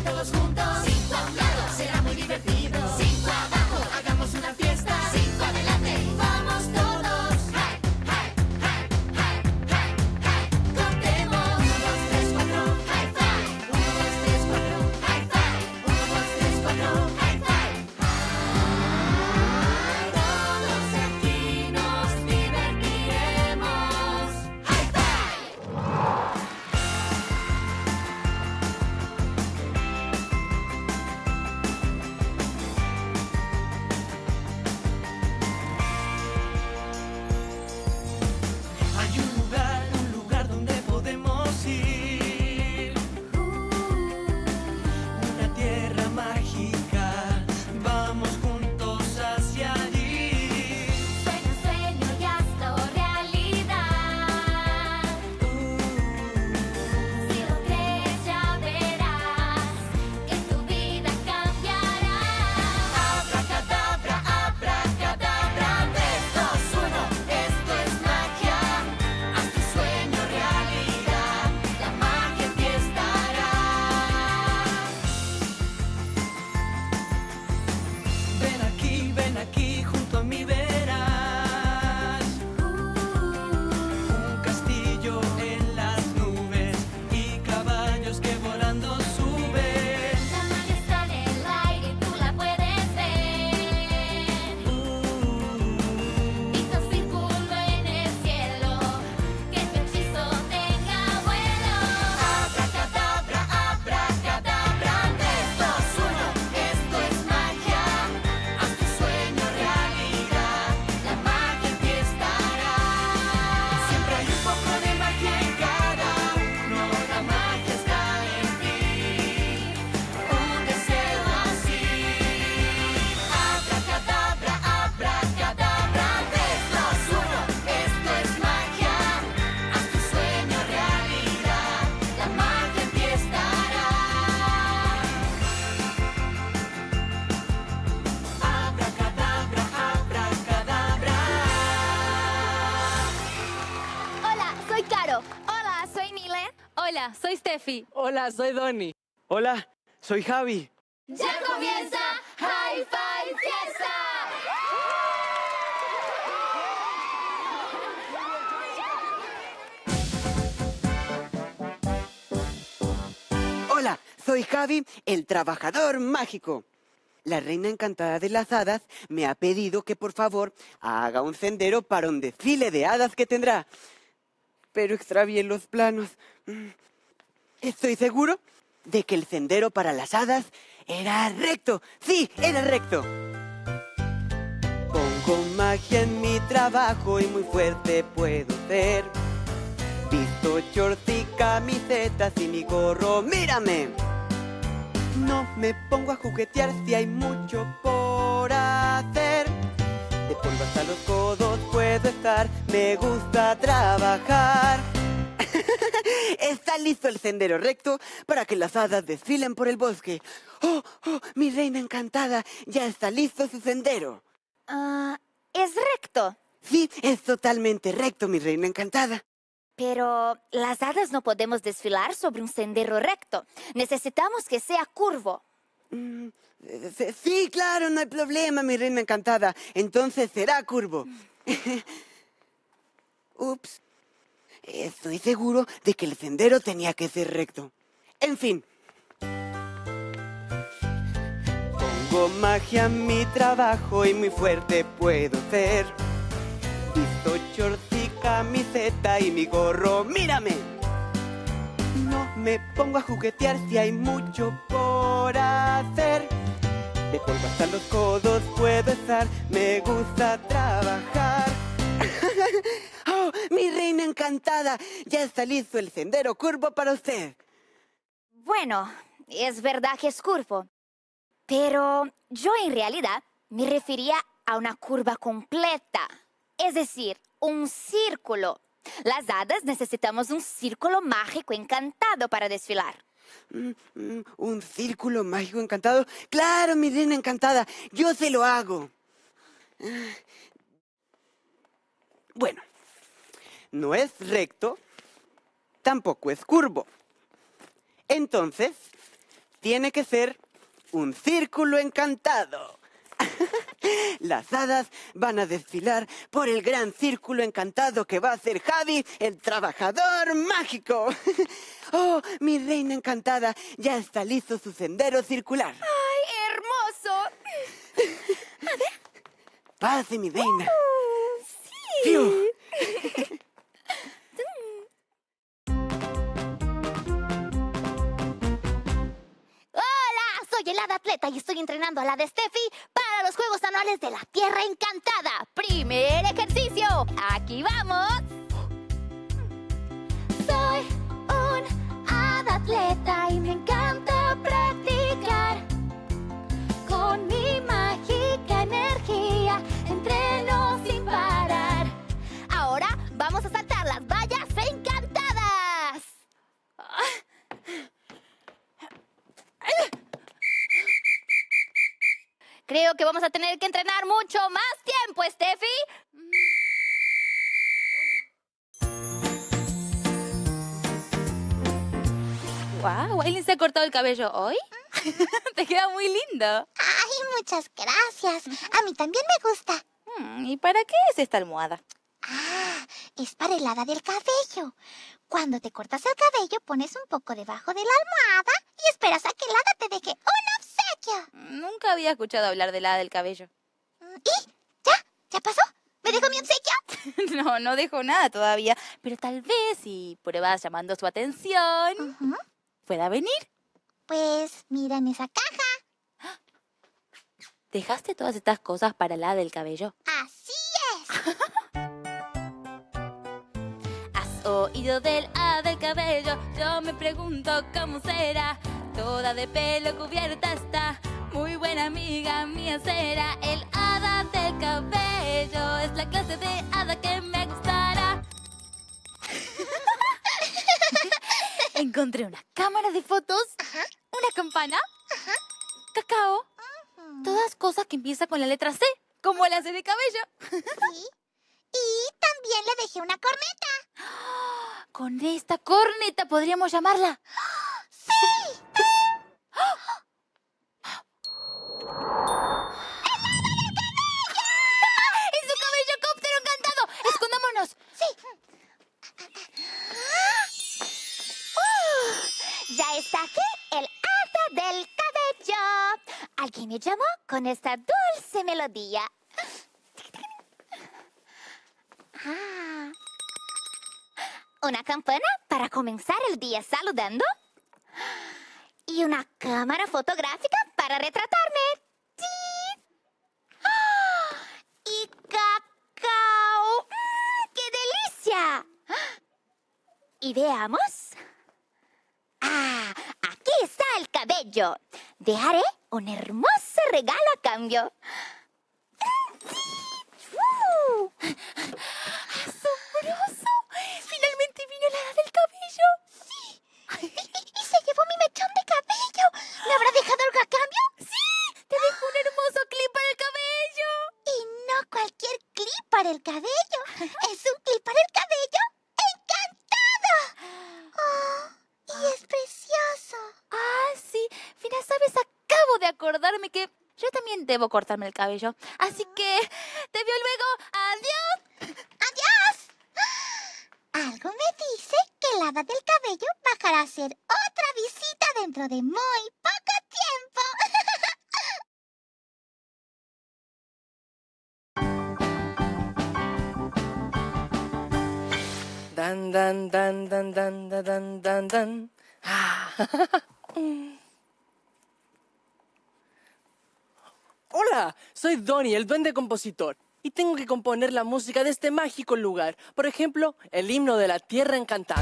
todos juntos. 5 a un lado, será muy divertido. 5 abajo, hagamos una fiesta. 5 adelante, vamos todos. Hey, hey, hey, hey, hey, hey. Contemos. 1, 2, 3, 4, high five. 1, 2, 3, 4, high five. 1, 2, 3, 4, high five. Todos aquí nos divertiremos. High five. Hay un lugar donde podemos ir. Una tierra mágica, vamos juntos hacia allí. Sueño, sueño y hazlo realidad. Si lo crees ya verás que tu vida cambiará. Abracadabra, abracadabra. 3, 2, 1, esto es magia. Haz tu sueño realidad. La magia en ti estará. Ven aquí, junto a mí verás un castillo en las nubes y caballos que volando suben. La magia está en el aire y tú la puedes ver. Pinta un círculo en el cielo, que tu hechizo tenga vuelo. Abracadabra, abracadabra. 3, 2, 1, esto es magia. Haz tu sueño realidad. La magia en ti estará. Siempre hay un poco de magia en cada uno. La magia está en ti. Un deseo así. Abracadabra, abracadabra. 3, 2, 1, esto es magia. Haz tu sueño realidad. La magia en ti estará. Abracadabra, abracadabra. Hola, soy Caro. Hola, soy Nile. Hola, soy Steffi. Hola, soy Donny. Hola, soy Javi. ¡Ya comienza High Five Fiesta! Hola, soy Javi, el trabajador mágico. La reina encantada de las hadas me ha pedido que por favor haga un sendero para un desfile de hadas que tendrá. Pero extravié los planos. Estoy seguro de que el sendero para las hadas era recto. Sí, era recto. Pongo magia en mi trabajo y muy fuerte puedo ser. Visto shorts y camisetas y mi gorro, ¡mírame! No me pongo a juguetear si hay mucho por hacer. De polvo hasta los codos puedo estar, me gusta trabajar. Está listo el sendero recto para que las hadas desfilen por el bosque. ¡Oh, oh, mi reina encantada! Ya está listo su sendero. Es recto, Sí, es totalmente recto, mi reina encantada. pero las hadas no podemos desfilar sobre un sendero recto. Necesitamos que sea curvo. Sí, claro, no hay problema, mi reina encantada. Entonces será curvo. Ups. Estoy seguro de que el sendero tenía que ser recto. En fin. Pongo magia en mi trabajo y muy fuerte puedo ser. Visto shorts y camiseta y mi gorro, ¡mírame! No me pongo a juguetear si hay mucho por hacer. De polvo hasta los codos puedo estar, me gusta trabajar. ¡Oh, mi reina encantada! Ya está listo el sendero curvo para usted. Bueno, es verdad que es curvo, pero yo en realidad me refería a una curva completa, es decir, un círculo. Las hadas necesitamos un círculo mágico encantado para desfilar. ¿Un círculo mágico encantado? ¡Claro, mi reina encantada! ¡Yo se lo hago! Bueno, no es recto, tampoco es curvo. Entonces, tiene que ser un círculo encantado. Las hadas van a desfilar por el gran círculo encantado que va a hacer Javi, el trabajador mágico. Oh, mi reina encantada, ya está listo su sendero circular. ¡Ay, hermoso! Pase, mi reina. Sí. ¡Fiu! Hola, soy el hada atleta y estoy entrenando a la de Steffi para los Juegos Anuales de la Tierra Encantada. Primer ejercicio. Aquí vamos. Soy un hada atleta y me encanta practicar. Con mi mágica energía entreno sin parar. Ahora vamos a saltar las vallas encantadas. Creo que vamos a tener que entrenar mucho más tiempo, Steffi. Wow, ¿Aileen se ha cortado el cabello hoy? Te queda muy lindo. Ay, muchas gracias. A mí también me gusta. ¿Y para qué es esta almohada? Ah, es para el hada del cabello. Cuando te cortas el cabello, pones un poco debajo de la almohada y esperas a que el hada te deje un obsequio. Nunca había escuchado hablar del hada del cabello. ¿Y? ¿Ya? ¿Ya pasó? ¿Me dejó mi obsequio? No dejo nada todavía. Pero tal vez si pruebas llamando su atención, Ujú. pueda venir. Pues mira en esa caja. ¿Dejaste todas estas cosas para el hada del cabello? Así es. ¿Has oído del hada del cabello? Yo me pregunto cómo será. Toda de pelo cubierta está. Muy buena amiga mía será. El hada del cabello es la clase de hada que me gustará. Encontré una cámara de fotos, una campana, cacao, todas cosas que empiezan con la letra C, como la C de cabello. Sí. Y también le dejé una corneta. Con esta corneta podríamos llamarla. ¡Sí! ¡Es su cabello cóptero encantado! ¡Escondámonos! Ya está aquí el hada del cabello. Alguien me llamó con esta dulce melodía. Ah. Una campana para comenzar el día saludando. Y una cámara fotográfica para retratarme. ¡Sí! ¡Ah! Y cacao. ¡Qué delicia! Y veamos. ¡Ah! Aquí está el cabello. Dejaré un hermoso regalo a cambio. ¡Asombroso! ¡Finalmente vino el hada del cabello! Sí. Y se llevó mi mechón de cabello. ¿Me habrá dejado algo a cambio? ¡Sí! ¡Te dejo un hermoso clip para el cabello! Y no cualquier clip para el cabello. Es un clip para el cabello encantado. Oh, y es precioso. Ah, sí. Fina, ¿sabes? Acabo de acordarme que yo también debo cortarme el cabello. Así que te veo luego. ¡Adiós! ¡Adiós! Algo me dice que el hada del cabello bajará a hacer otra visita dentro de muy poco tiempo. Dan, dan, dan, dan, dan, dan, dan, dan, dan. Ah. Hola, soy Donnie, el duende compositor. Y tengo que componer la música de este mágico lugar. Por ejemplo, el himno de la Tierra Encantada.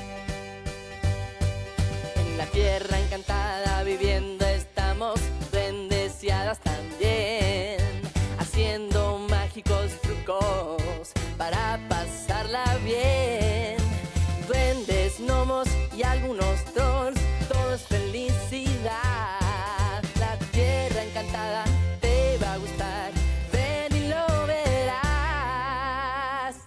En la Tierra Encantada viviendo estamos, duendes y hadas también, haciendo mágicos trucos para pasarla bien. Duendes, gnomos y algunos trolls, todo es felicidad. La Tierra Encantada te va a gustar, ven y lo verás.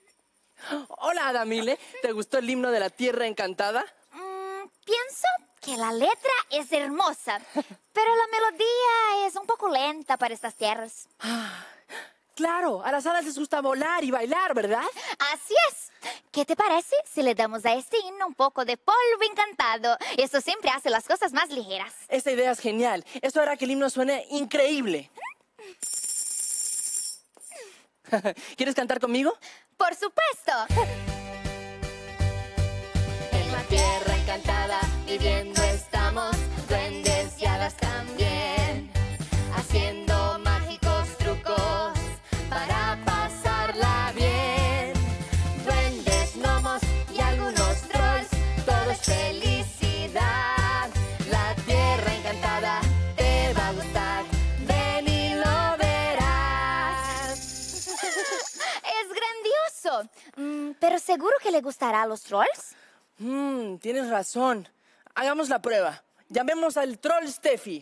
Hola, Adamile, ¿te gustó el himno de la Tierra Encantada? Pienso que la letra es hermosa, pero la melodía es un poco lenta para estas tierras. Claro, a las hadas les gusta volar y bailar, ¿verdad? Así es. ¿Qué te parece si le damos a este himno un poco de polvo encantado? Eso siempre hace las cosas más ligeras. Esta idea es genial. Eso hará que el himno suene increíble. ¿Quieres cantar conmigo? ¡Por supuesto! En la tierra encantada viviendo estamos, duendes y hadas también, haciendo mágicos trucos para pasarla bien. Duendes, gnomos y algunos trolls, todo es felicidad. La tierra encantada te va a gustar, ven y lo verás. ¡Es grandioso! ¿Pero seguro que le gustará a los trolls? Tienes razón. Hagamos la prueba. Llamemos al troll Steffi.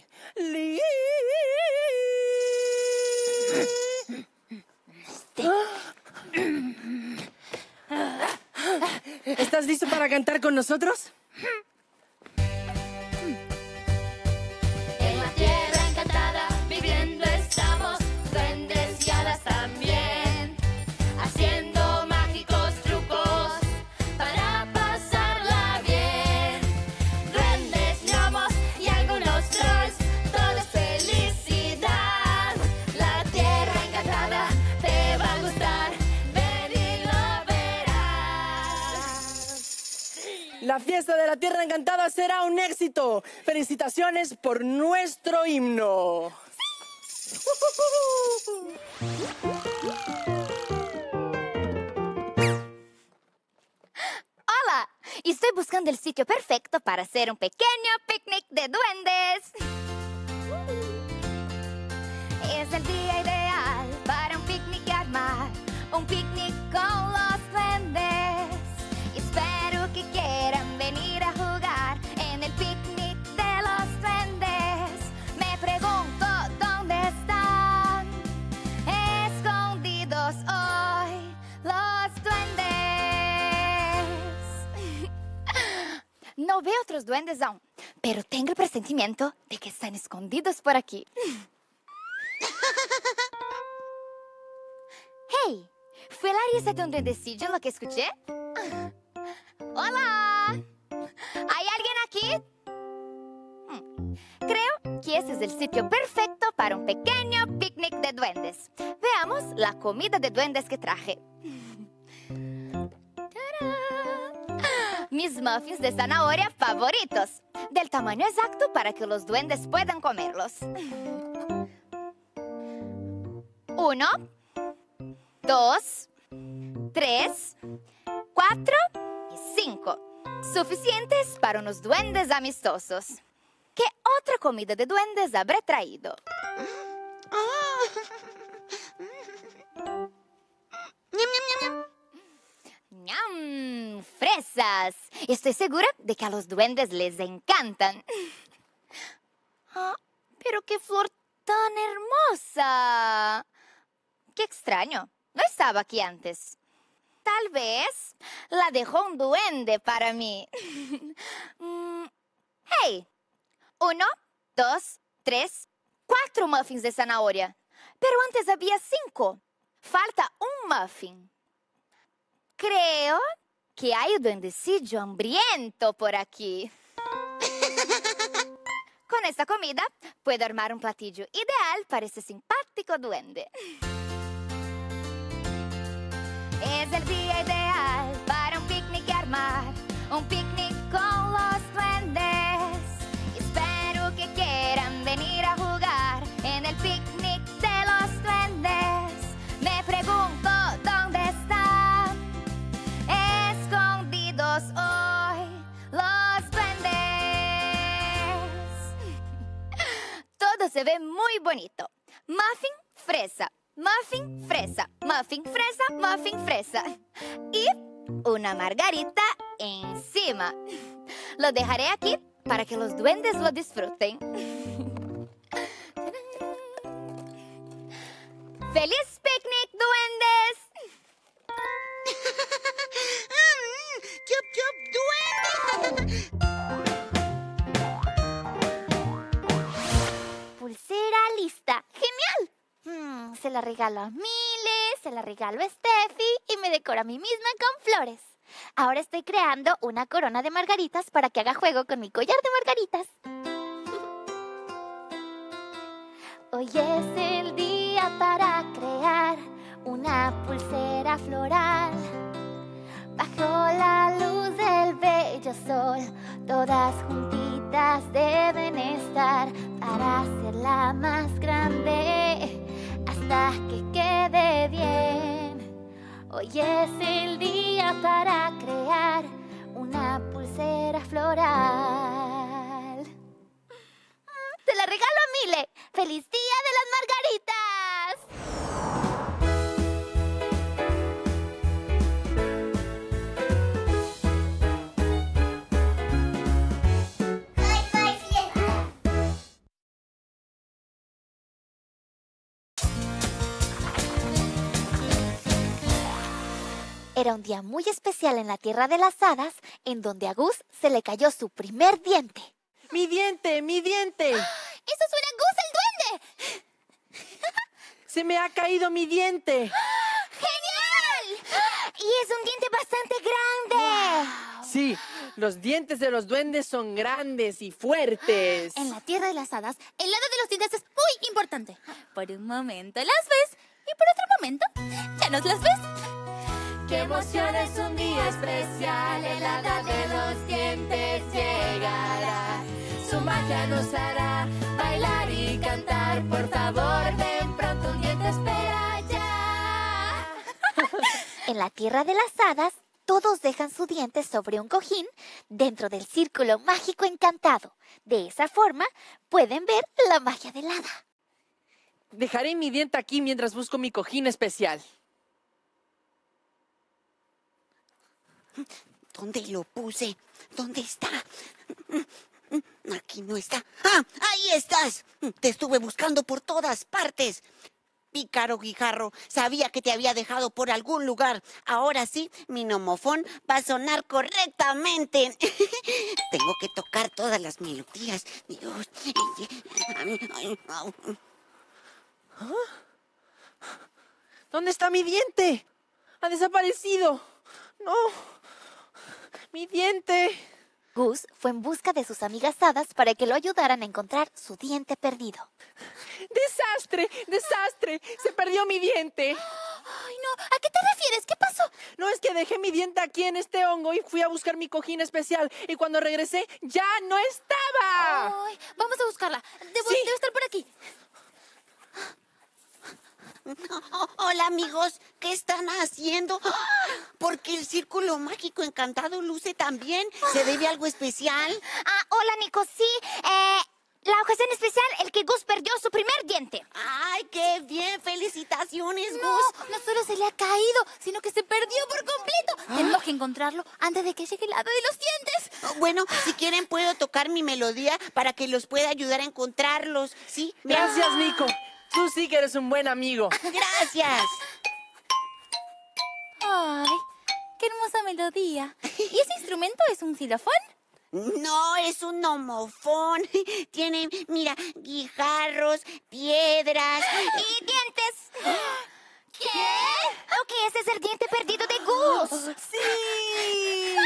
¿Estás listo para cantar con nosotros? En la tierra encantada viviendo estamos, duendes y hadas también, haciendo mágicos trucos para pasarla bien. Duendes, gnomos y algunos trolls, todo es felicidad. La tierra encantada te va a gustar, ven y lo verás. La fiesta de la Tierra Encantada será un éxito. Felicitaciones por nuestro himno. ¡Hola! Estoy buscando el sitio perfecto para hacer un pequeño picnic de duendes. Es el día ideal para un picnic y armar un picnic con los duendes. Espero que quieran venir a jugar en el picnic de los duendes. Me pregunto dónde están escondidos hoy los duendes. No veo otros duendes aún, pero tengo el presentimiento de que están escondidos por aquí. ¡Hey! ¿Fue la risa de un duendecillo lo que escuché? ¡Hola! ¿Hay alguien aquí? Creo que este es el sitio perfecto para un pequeño picnic de duendes. Veamos la comida de duendes que traje. ¡Tarán! Mis muffins de zanahoria favoritos, del tamaño exacto para que los duendes puedan comerlos. 1, 2, 3, 4 y 5. Suficientes para unos duendes amistosos. ¿Qué otra comida de duendes habré traído? ¡Ñam! ¡Fresas! Estoy segura de que a los duendes les encantan. ¡Pero qué flor tan hermosa! ¡Qué extraño! No estaba aquí antes. Tal vez la dejó un duende para mí. ¡Hey! 1, 2, 3, 4 muffins de zanahoria. Pero antes había 5. Falta un muffin. Creo que hay un duendecillo hambriento por aquí. Con esta comida puedo armar un platillo ideal para ese simpático duende. Es el día ideal para un picnic y armar un picnic con los duendes. Espero que quieran venir a jugar en el picnic de los duendes. Me pregunto dónde están escondidos hoy los duendes. Todo se ve muy bonito. Muffin, fresa. Muffin, fresa, muffin, fresa, muffin, fresa. Y una margarita encima. Lo dejaré aquí para que los duendes lo disfruten. ¡Feliz picnic, duendes! ¡Chup, chup, duende! la regalo a Mile, se la regalo a Steffi y me decoro a mí misma con flores. Ahora estoy creando una corona de margaritas para que haga juego con mi collar de margaritas. Hoy es el día para crear una pulsera floral. Bajo la luz del bello sol, todas juntitas deben estar para hacerla más grande hasta que quede bien. Hoy es el día para crear una pulsera floral. ¡Te la regalo a Mile! ¡Feliz Día de las Margaritas! Era un día muy especial en la Tierra de las Hadas, en donde a Gus se le cayó su primer diente. ¡Mi diente! ¡Mi diente! ¡Eso suena a Gus el duende! ¡Se me ha caído mi diente! ¡Genial! Y es un diente bastante grande. Sí, los dientes de los duendes son grandes y fuertes. En la Tierra de las Hadas, el lado de los dientes es muy importante. Por un momento las ves y por otro momento ya no las ves. ¡Qué emoción! Es un día especial, el hada de los dientes llegará. Su magia nos hará bailar y cantar. Por favor, ven pronto, un diente espera ya. En la Tierra de las Hadas, todos dejan su diente sobre un cojín dentro del círculo mágico encantado. De esa forma, pueden ver la magia del hada. Dejaré mi diente aquí mientras busco mi cojín especial. ¿Dónde lo puse? ¿Dónde está? Aquí no está. ¡Ah! ¡Ahí estás! Te estuve buscando por todas partes. Pícaro guijarro, sabía que te había dejado por algún lugar. Ahora sí, mi nomofón va a sonar correctamente. Tengo que tocar todas las melodías. Dios. ¿Dónde está mi diente? ¡Ha desaparecido! ¡No! ¡Mi diente! Gus fue en busca de sus amigas hadas para que lo ayudaran a encontrar su diente perdido. ¡Desastre! ¡Desastre! ¡Se perdió mi diente! Ay, no, ¿a qué te refieres? ¿Qué pasó? No, es que dejé mi diente aquí en este hongo y fui a buscar mi cojín especial. Y cuando regresé, ¡ya no estaba! Ay, vamos a buscarla. Debe estar por aquí. Hola, amigos. ¿Qué están haciendo? ¿Por qué el círculo mágico encantado luce tan bien? ¿Se debe a algo especial? Hola, Nico. Sí, la ocasión especial, el que Gus perdió su primer diente. ¡Ay, qué bien! ¡Felicitaciones, No, Gus! no solo se le ha caído, sino que se perdió por completo. Tenemos que encontrarlo antes de que llegue el hada de los dientes. Bueno, si quieren puedo tocar mi melodía para que los pueda ayudar a encontrarlos. ¿Sí? Gracias, Nico. Tú sí que eres un buen amigo. ¡Gracias! Ay, qué hermosa melodía. ¿Y ese instrumento es un xilofón? No, es un homofón. Tiene, mira, guijarros, piedras ¡Y dientes! ¿Qué? Ok, ese es el diente perdido de Gus. ¡Sí!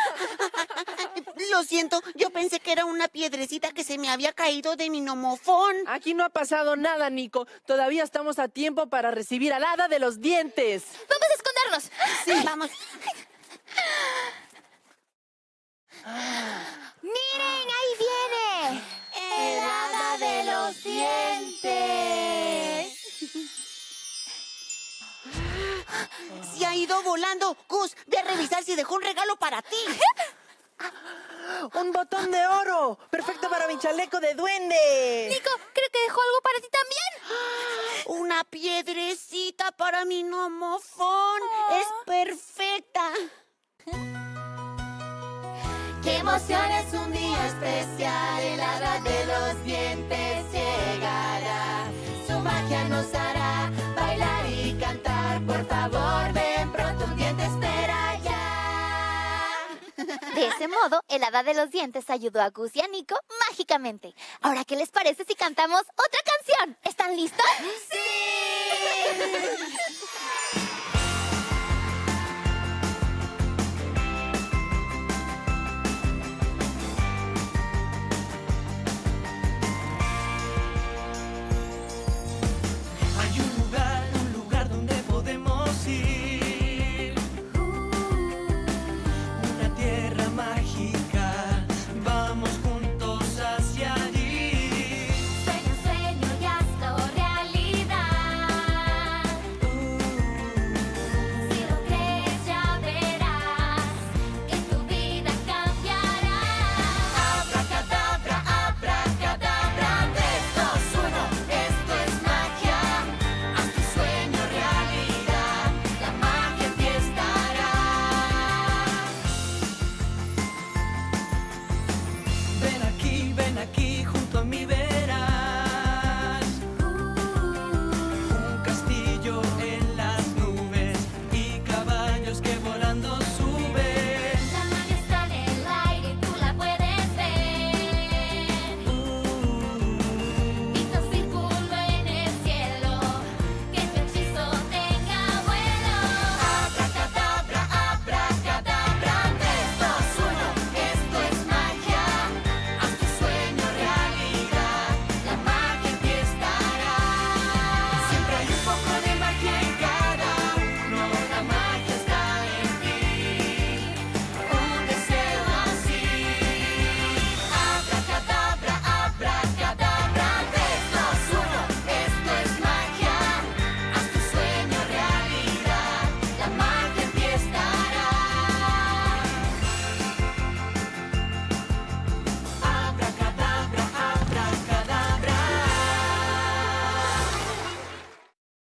Lo siento, yo pensé que era una piedrecita que se me había caído de mi nomofón. Aquí no ha pasado nada, Nico. Todavía estamos a tiempo para recibir al hada de los dientes. ¡Vamos a escondernos! Sí, vamos. ¡Miren, ahí viene! El hada de los dientes. Se ha ido volando. Gus, ve a revisar si dejó un regalo para ti. ¡Un botón de oro! ¡Perfecto para mi chaleco de duende! Nico, creo que dejó algo para ti también. Una piedrecita para mi nomofón. Es perfecta. ¡Qué emoción! Es un día especial, el hada de los dientes llegará. Su magia nos hará bailar y cantar. Por favor, ven pronto, un diente espera ya. De ese modo, el hada de los dientes ayudó a Gus y a Nico mágicamente. Ahora, ¿qué les parece si cantamos otra canción? ¿Están listos? ¡Sí!